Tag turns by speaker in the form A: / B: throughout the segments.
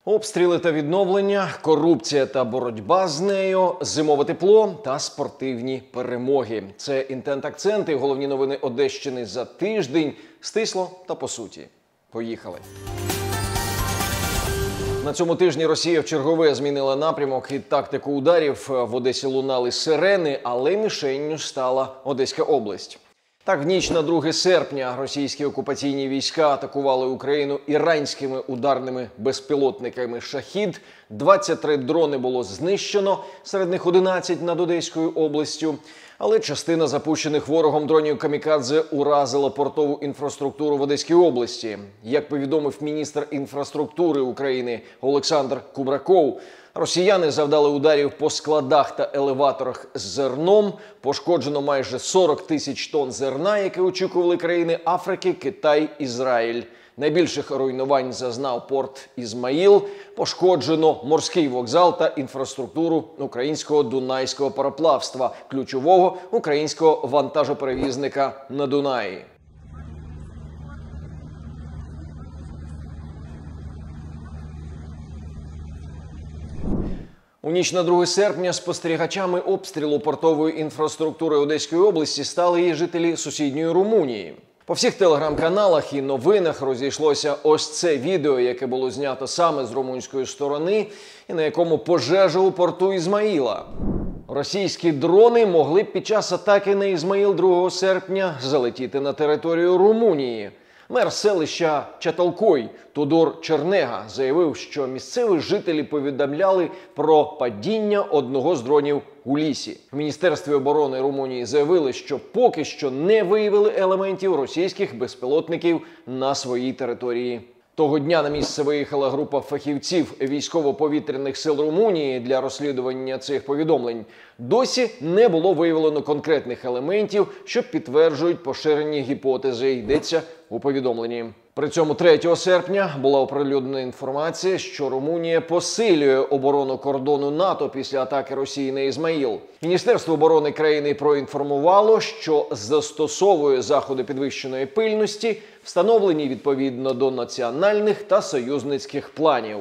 A: Обстріли та відновлення, корупція та боротьба з нею, зимове тепло та спортивні перемоги. Це інтент-акценти, головні новини Одещини за тиждень. Стисло та по суті. Поїхали. На цьому тижні Росія вчергове змінила напрямок і тактику ударів. В Одесі лунали сирени, але мішенню стала Одеська область. Так, в ніч на 2 серпня російські окупаційні війська атакували Україну іранськими ударними безпілотниками «Шахід». 23 дрони було знищено, серед них 11 над Одеською областю. Але частина запущених ворогом дронів «Камікадзе» уразила портову інфраструктуру в Одеській області. Як повідомив міністр інфраструктури України Олександр Кубраков, росіяни завдали ударів по складах та елеваторах з зерном. Пошкоджено майже 40 тисяч тонн зерна, яке очікували країни Африки, Китай, Ізраїль. Найбільших руйнувань зазнав порт Ізмаїл. Пошкоджено морський вокзал та інфраструктуру українського дунайського пароплавства, ключового українського вантажоперевізника на Дунаї. У ніч на 2 серпня спостерігачами обстрілу портової інфраструктури Одеської області стали і жителі сусідньої Румунії. По всіх телеграм-каналах і новинах розійшлося ось це відео, яке було знято саме з румунської сторони, і на якому пожежа у порту Ізмаїла. Російські дрони могли б під час атаки на Ізмаїл 2 серпня залетіти на територію Румунії. Мер селища Чаталкой Тодор Чернега заявив, що місцеві жителі повідомляли про падіння одного з дронів у лісі. В Міністерстві оборони Румунії заявили, що поки що не виявили елементів російських безпілотників на своїй території. Того дня на місце виїхала група фахівців військово-повітряних сил Румунії для розслідування цих повідомлень. Досі не було виявлено конкретних елементів, що підтверджують поширені гіпотези, йдеться у повідомленні. При цьому 3 серпня була оприлюднена інформація, що Румунія посилює оборону кордону НАТО після атаки Росії на Ізмаїл. Міністерство оборони країни проінформувало, що застосовує заходи підвищеної пильності, встановлені відповідно до національних та союзницьких планів.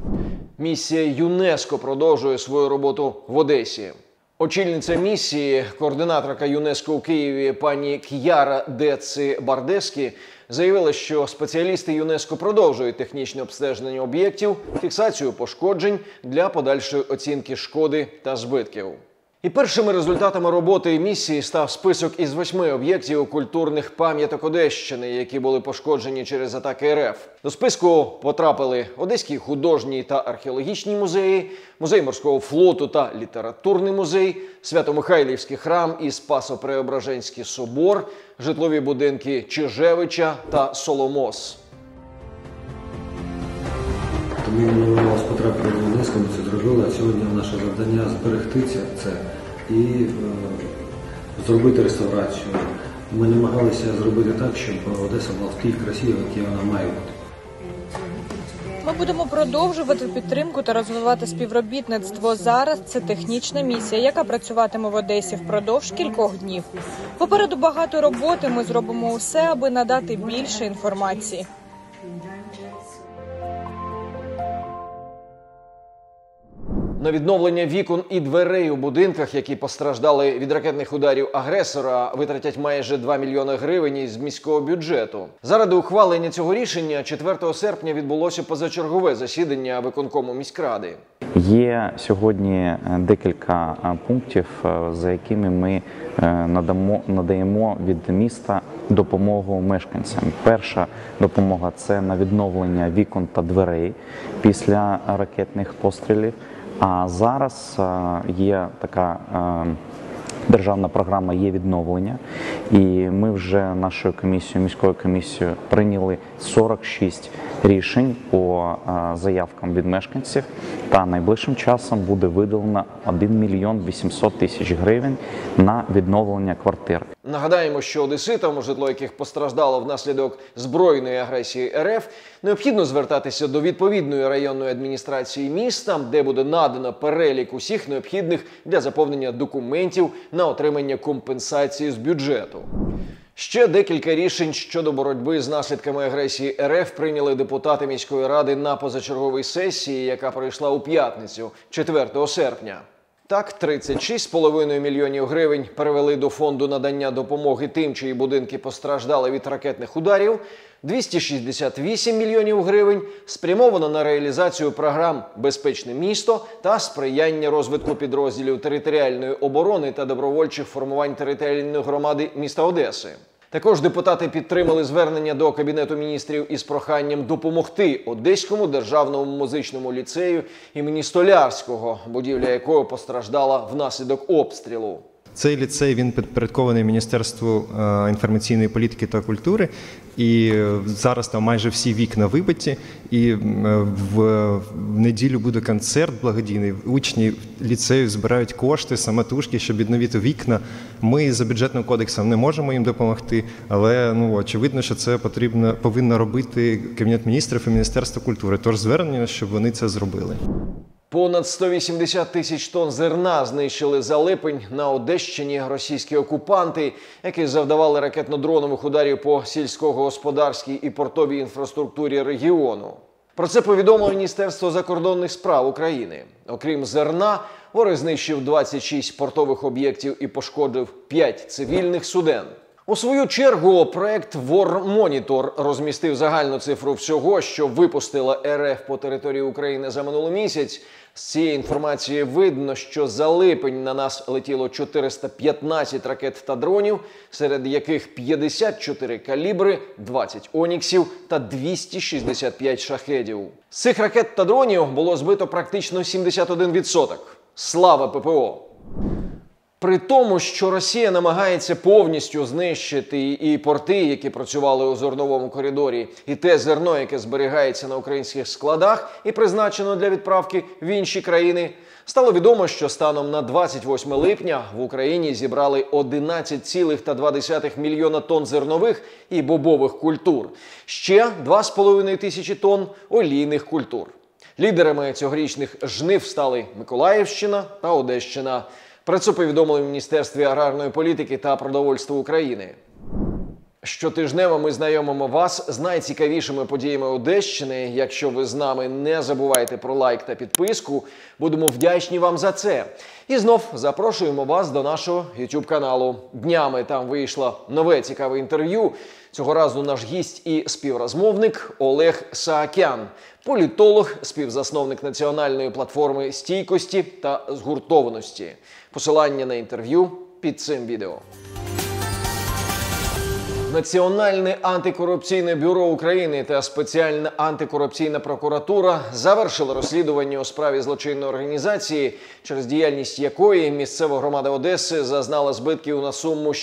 A: Місія ЮНЕСКО продовжує свою роботу в Одесі. Очільниця місії, координаторка ЮНЕСКО у Києві пані К'яра Деці Бардескі заявила, що спеціалісти ЮНЕСКО продовжують технічне обстеження об'єктів, фіксацію пошкоджень для подальшої оцінки шкоди та збитків. І першими результатами роботи місії став список із 8 об'єктів культурних пам'яток Одещини, які були пошкоджені через атаки РФ. До списку потрапили Одеський художній та археологічний музеї, Музей морського флоту та літературний музей, Свято-Михайлівський храм і Спасо-Преображенський собор, житлові будинки Чижевича та Соломос.
B: Тому ми вас потрапили в ЮНЕСКО, ми це зробили, а сьогодні наше завдання зберегти це і зробити реставрацію. Ми намагалися зробити так, щоб Одеса була в тій красі, якій вона має бути.
C: Ми будемо продовжувати підтримку та розвивати співробітництво. Зараз це технічна місія, яка працюватиме в Одесі впродовж кількох днів. Попереду багато роботи, ми зробимо усе, аби надати більше інформації.
A: На відновлення вікон і дверей у будинках, які постраждали від ракетних ударів агресора, витратять майже 2 мільйони гривень із міського бюджету. Заради ухвалення цього рішення 4 серпня відбулося позачергове засідання виконкому міськради.
D: Є сьогодні декілька пунктів, за якими ми надаємо від міста допомогу мешканцям. Перша допомога – це на відновлення вікон та дверей після ракетних пострілів. А зараз є така державна програма «Є відновлення», і ми вже нашою комісією, міською комісією, прийняли 46 рішень по заявкам від мешканців, та найближчим часом буде виділено 1 мільйон 800 тисяч гривень на відновлення квартир.
A: Нагадаємо, що одеситам, житло яких постраждало внаслідок збройної агресії РФ, необхідно звертатися до відповідної районної адміністрації міста, де буде надано перелік усіх необхідних для заповнення документів на отримання компенсації з бюджету. Ще декілька рішень щодо боротьби з наслідками агресії РФ прийняли депутати міської ради на позачерговій сесії, яка пройшла у п'ятницю, 4 серпня. Так, 36,5 мільйонів гривень перевели до фонду надання допомоги тим, чиї будинки постраждали від ракетних ударів, 268 мільйонів гривень спрямовано на реалізацію програм «Безпечне місто» та сприяння розвитку підрозділів територіальної оборони та добровольчих формувань територіальної громади міста Одеси. Також депутати підтримали звернення до Кабінету міністрів із проханням допомогти Одеському державному музичному ліцею імені Столярського, будівля якого постраждала внаслідок обстрілу.
E: Цей ліцей, він підпорядкований Міністерству інформаційної політики та культури, і зараз там майже всі вікна вибиті, і в неділю буде концерт благодійний. Учні ліцею збирають кошти самотужки, щоб відновити вікна. Ми за бюджетним кодексом не можемо їм допомогти, але очевидно, що це повинно робити Кабінет міністрів і Міністерство культури. Тож звернення, щоб вони це зробили.
A: Понад 180 тисяч тонн зерна знищили за липень на Одещині російські окупанти, які завдавали ракетно-дронових ударів по сільськогосподарській і портовій інфраструктурі регіону. Про це повідомило Міністерство закордонних справ України. Окрім зерна, ворог знищив 26 портових об'єктів і пошкодив 5 цивільних суден. У свою чергу, проект «Вормонітор» розмістив загальну цифру всього, що випустила РФ по території України за минулий місяць. З цієї інформації видно, що за липень на нас летіло 415 ракет та дронів, серед яких 54 калібри, 20 оніксів та 265 шахедів. З цих ракет та дронів було збито практично 71%. Слава ППО! При тому, що Росія намагається повністю знищити і порти, які працювали у зерновому коридорі, і те зерно, яке зберігається на українських складах і призначено для відправки в інші країни, стало відомо, що станом на 28 липня в Україні зібрали 11,2 мільйона тонн зернових і бобових культур, ще 2,5 тисячі тонн олійних культур. Лідерами цьогорічних жнив стали Миколаївщина та Одещина. Про це повідомили в Міністерстві аграрної політики та продовольства України. Щотижнево ми знайомимо вас з найцікавішими подіями Одещини. Якщо ви з нами, не забувайте про лайк та підписку. Будемо вдячні вам за це. І знов запрошуємо вас до нашого YouTube-каналу. Днями там вийшло нове цікаве інтерв'ю. Цього разу наш гість і співрозмовник Олег Саакян. Політолог, співзасновник національної платформи стійкості та згуртованості. Посилання на інтерв'ю під цим відео. Національне антикорупційне бюро України та спеціальна антикорупційна прокуратура завершили розслідування у справі злочинної організації, через діяльність якої місцева громада Одеси зазнала збитків на суму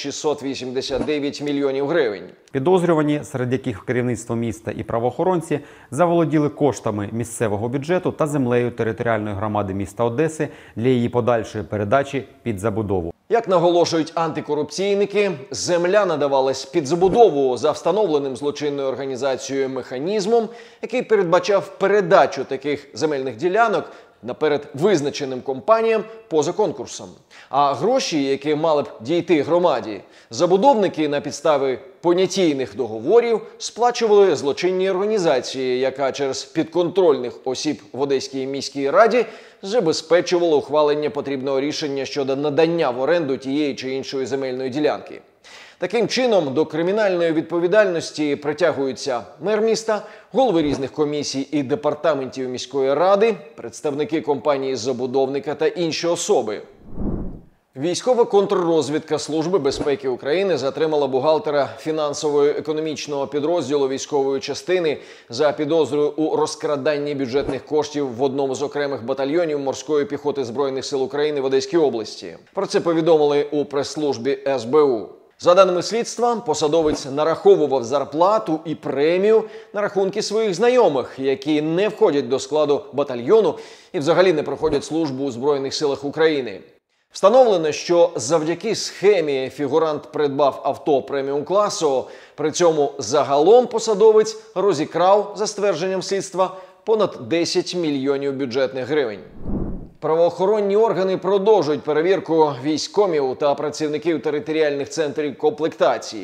A: 689 мільйонів гривень.
F: Підозрювані, серед яких керівництво міста і правоохоронці, заволоділи коштами місцевого бюджету та землею територіальної громади міста Одеси для її подальшої передачі під забудову.
A: Як наголошують антикорупційники, земля надавалась під забудову за встановленим злочинною організацією механізмом, який передбачав передачу таких земельних ділянок наперед визначеним компаніям поза конкурсом. А гроші, які мали б дійти громаді, забудовники на підставі понятійних договорів сплачували злочинній організації, яка через підконтрольних осіб в Одеській міській раді забезпечувала ухвалення потрібного рішення щодо надання в оренду тієї чи іншої земельної ділянки. Таким чином, до кримінальної відповідальності притягуються мер міста, голови різних комісій і департаментів міської ради, представники компанії-забудовника та інші особи. Військова контррозвідка Служби безпеки України затримала бухгалтера фінансово-економічного підрозділу військової частини за підозрою у розкраданні бюджетних коштів в одному з окремих батальйонів морської піхоти Збройних сил України в Одеській області. Про це повідомили у прес-службі СБУ. За даними слідства, посадовець нараховував зарплату і премію на рахунки своїх знайомих, які не входять до складу батальйону і взагалі не проходять службу у Збройних силах України. Встановлено, що завдяки схемі фігурант придбав авто преміум-класу, при цьому загалом посадовець розікрав, за ствердженням слідства, понад 10 мільйонів бюджетних гривень. Правоохоронні органи продовжують перевірку військкомів та працівників територіальних центрів комплектації.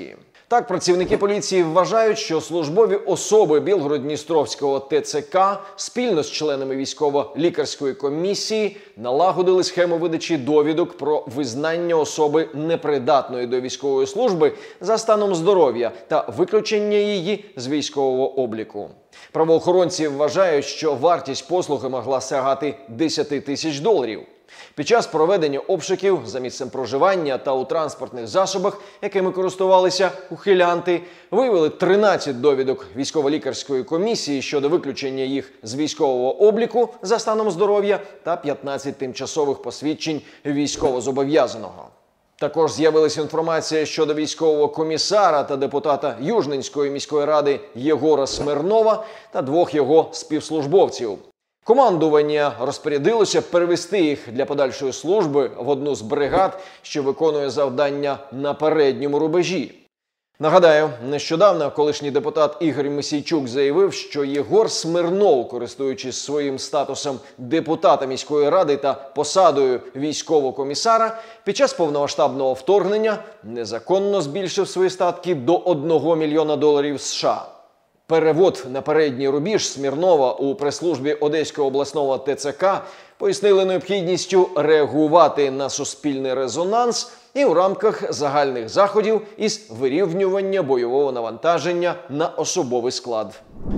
A: Так, працівники поліції вважають, що службові особи Білгород-Дністровського ТЦК спільно з членами військово-лікарської комісії налагодили схему видачі довідок про визнання особи непридатної до військової служби за станом здоров'я та виключення її з військового обліку. Правоохоронці вважають, що вартість послуги могла сягати $10 тисяч. Під час проведення обшуків за місцем проживання та у транспортних засобах, якими користувалися ухилянти, виявили 13 довідок військово-лікарської комісії щодо виключення їх з військового обліку за станом здоров'я та 15 тимчасових посвідчень військовозобов'язаного. Також з'явилася інформація щодо військового комісара та депутата Южненської міської ради Єгора Смирнова та 2 його співслужбовців. Командування розпорядилося перевести їх для подальшої служби в одну з бригад, що виконує завдання на передньому рубежі. Нагадаю, нещодавно колишній депутат Ігор Мосійчук заявив, що Єгор Смирнов, користуючись своїм статусом депутата міської ради та посадою військового комісара, під час повномасштабного вторгнення незаконно збільшив свої статки до $1 мільйона США. Перевод на передній рубіж Смірнова у прес-службі Одеського обласного ТЦК пояснили необхідністю реагувати на суспільний резонанс і у рамках загальних заходів із вирівнювання бойового навантаження на особовий склад.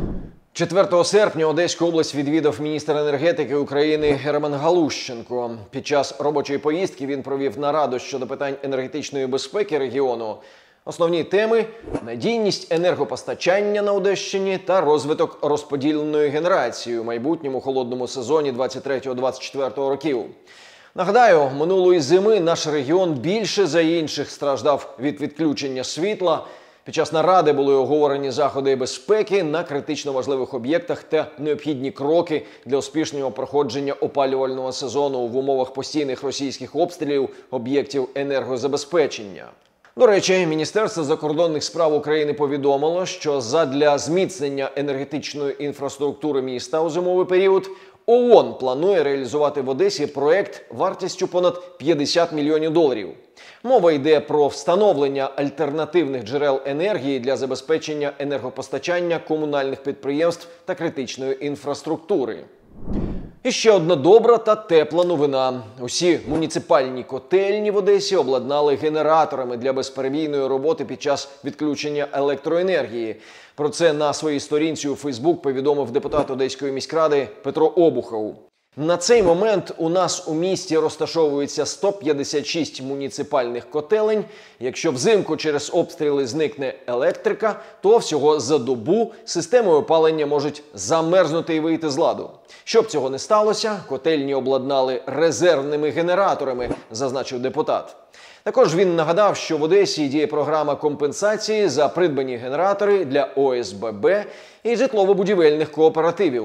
A: 4 серпня Одеську область відвідав міністр енергетики України Герман Галущенко. Під час робочої поїздки він провів нараду щодо питань енергетичної безпеки регіону. Основні теми – надійність енергопостачання на Одещині та розвиток розподіленої генерації у майбутньому холодному сезоні 23-24 років. Нагадаю, минулої зими наш регіон більше за інших страждав від відключення світла. Під час наради були оговорені заходи безпеки на критично важливих об'єктах та необхідні кроки для успішного проходження опалювального сезону в умовах постійних російських обстрілів об'єктів енергозабезпечення. До речі, Міністерство закордонних справ України повідомило, що задля зміцнення енергетичної інфраструктури міста у зимовий період ООН планує реалізувати в Одесі проект вартістю понад $50 мільйонів. Мова йде про встановлення альтернативних джерел енергії для забезпечення енергопостачання комунальних підприємств та критичної інфраструктури. І ще одна добра та тепла новина. Усі муніципальні котельні в Одесі обладнали генераторами для безперебійної роботи під час відключення електроенергії. Про це на своїй сторінці у Фейсбук повідомив депутат Одеської міськради Петро Обухов. На цей момент у нас у місті розташовується 156 муніципальних котелень. Якщо взимку через обстріли зникне електрика, то всього за добу системи опалення можуть замерзнути і вийти з ладу. Щоб цього не сталося, котельні обладнали резервними генераторами, зазначив депутат. Також він нагадав, що в Одесі діє програма компенсації за придбані генератори для ОСББ і житлово-будівельних кооперативів.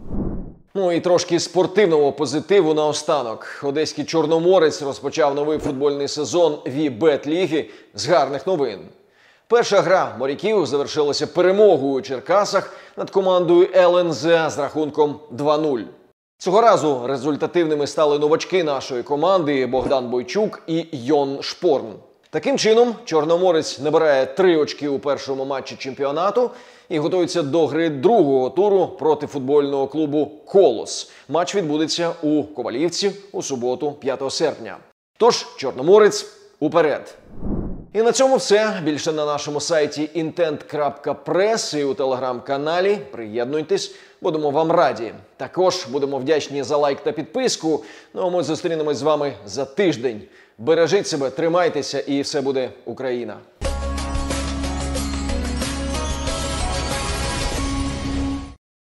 A: Ну і трошки спортивного позитиву наостанок. Одеський Чорноморець розпочав новий футбольний сезон Вібет-ліги з гарних новин. Перша гра моряків завершилася перемогою у Черкасах над командою ЛНЗ з рахунком 2-0. Цього разу результативними стали новачки нашої команди Богдан Бойчук і Йон Шпорн. Таким чином, Чорноморець набирає 3 очки у першому матчі чемпіонату і готується до гри другого туру проти футбольного клубу «Колос». Матч відбудеться у Ковалівці у суботу, 5 серпня. Тож, Чорноморець уперед! І на цьому все. Більше на нашому сайті intent.press і у телеграм-каналі. Приєднуйтесь, будемо вам раді. Також будемо вдячні за лайк та підписку. Ну а ми зустрінемось з вами за тиждень. Бережіть себе, тримайтеся і все буде Україна!